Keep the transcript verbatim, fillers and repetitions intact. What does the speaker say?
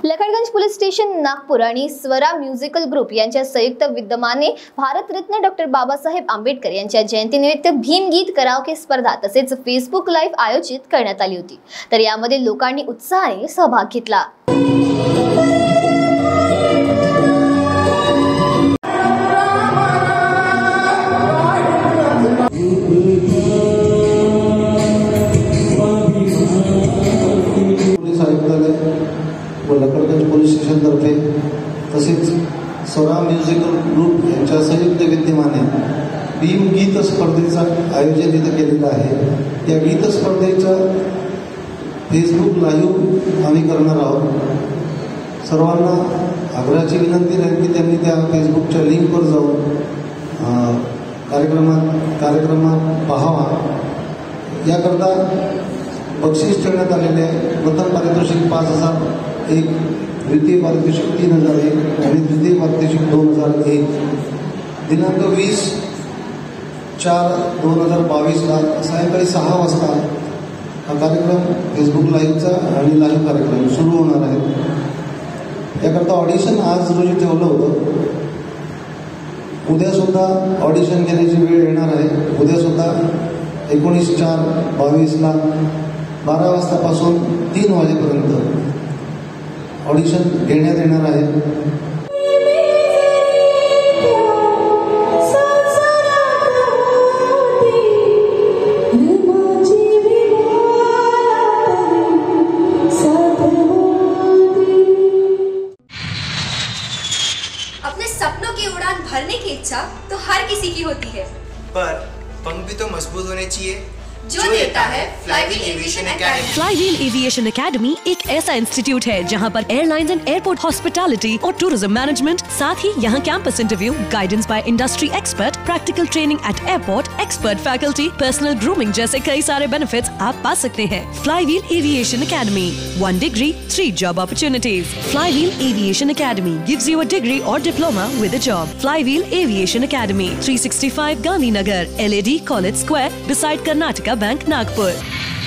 लखनगंज police station Nagpur आणि Swara musical group यांच्या संयुक्त विद्यमाने भारतरत्न डॉक्टर बाबासाहेब आंबेडकर यांच्या जयंतीनिमित्त भीमगीत कराओके स्पर्धा तसेच फेसबुक लाईव्ह आयोजित करण्यात आली होती। तर यामध्ये लोकांनी उत्साहाने सहभाग घेतला। लखनगंज पोलीस स्टेशन तर्फे तसेच स्वरा म्युझिकल ग्रुप यांच्या संयुक्त विद्यमाने भीम गीत स्पर्धेचं आयोजन इथं केलेलं आहे। या गीत स्पर्धेचं फेसबुक लाईव्ह आम्ही करणार आहोत। सर्वांना आग्रहाची विनंती आहे की त्यांनी त्या फेसबुकच्या लिंकवर जाऊन कार्यक्रमात कार्यक्रमात पाहावा। याकरता बक्षीस ठेवण्यात आलेले आहे। प्रथम पारितोषिक पाच हजार एक, द्वितीय पारितोषिक तीन हजार एक आणि तृतीय पारितोषिक दोन हजार एक। दिनांक वीस चार दोन हजार बावीसला सायंकाळी सहा वाजता हा कार्यक्रम फेसबुक लाईव्हचा आणि लाईव्ह कार्यक्रम सुरू होणार आहे। याकरता ऑडिशन आज रोजी ठेवलं होतं। उद्या सुद्धा ऑडिशन घेण्याची वेळ येणार आहे। उद्या सुद्धा एकोणीस चार बावीसला बारा वाजतापासून तीन वाजेपर्यंत ऑडिशन घेण्यात येणार आहे। अपने सपनों की उड़ान भरने की इच्छा तो हर किसी की होती है, पर पंख भी तो मजबूत होने चाहिए जो देता है Flywheel Aviation Academy. Flywheel Aviation Academy एक ऐसा इंस्टीट्यूट है जहां पर एयरलाइंस एंड एयरपोर्ट हॉस्पिटैलिटी और टूरिज्म मैनेजमेंट, साथ ही यहां campus interview, guidance by industry expert, practical training at airport, expert faculty, personal grooming जैसे कई सारे बेनिफिट्स आप पा सकते हैं। Flywheel Aviation Academy, one degree three job opportunities. Flywheel Aviation Academy gives you a degree और diploma with a job. Flywheel Aviation academy, three sixty five Gandhinagar, L A D college square, beside Karnataka Bank, Nagpur.